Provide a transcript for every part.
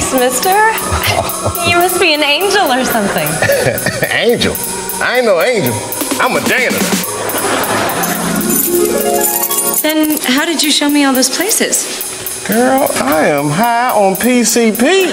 Thanks, mister. You must be an angel or something. Angel? I ain't no angel. I'm a janitor. Then how did you show me all those places? Girl, I am high on PCP.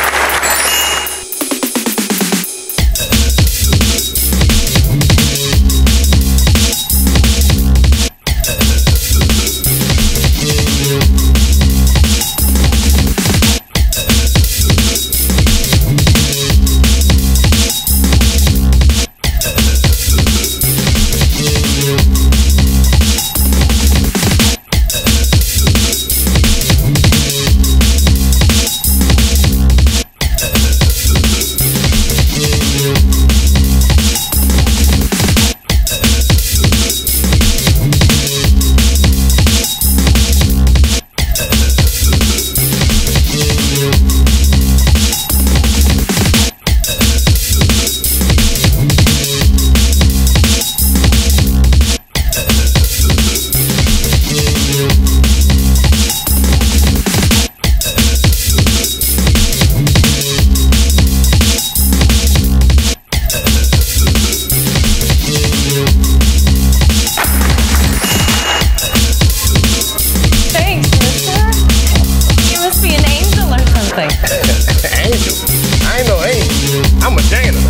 Angel? I ain't no angel. I'm a janitor.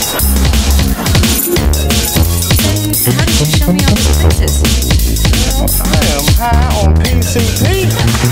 Then how did you show me all those places? Girl, I am high on PCP.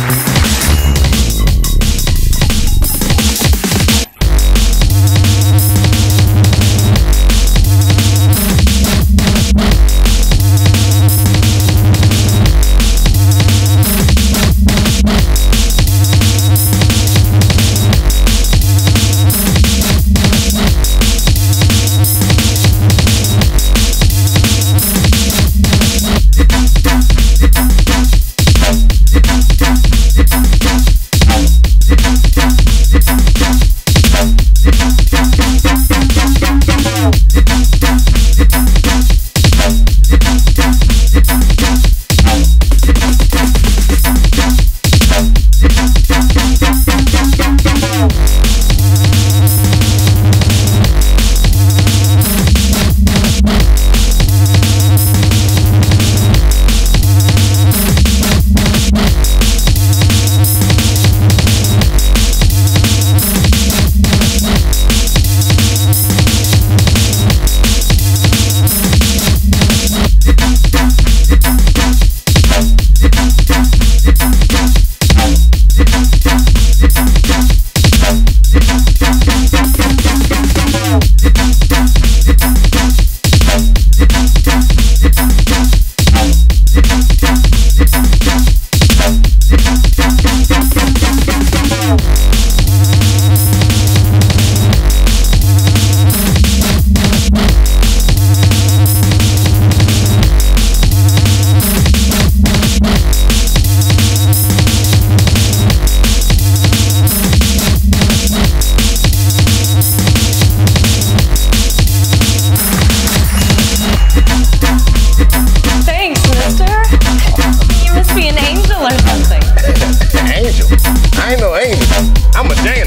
Angel? I ain't no angel. I'm a janitor.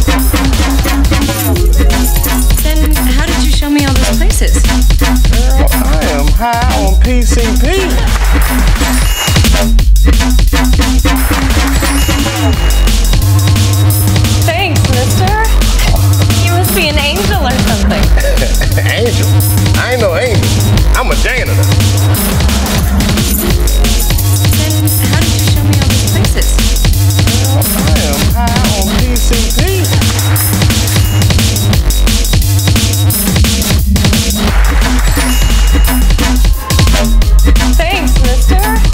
Then how did you show me all those places? Girl, I am high on PCP. Thanks, mister. You must be an angel or something. Angel? I ain't no angel. I'm a janitor. Then how did you show me all those places? Girl, I am high on PCP. Thanks, mister.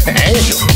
Angel.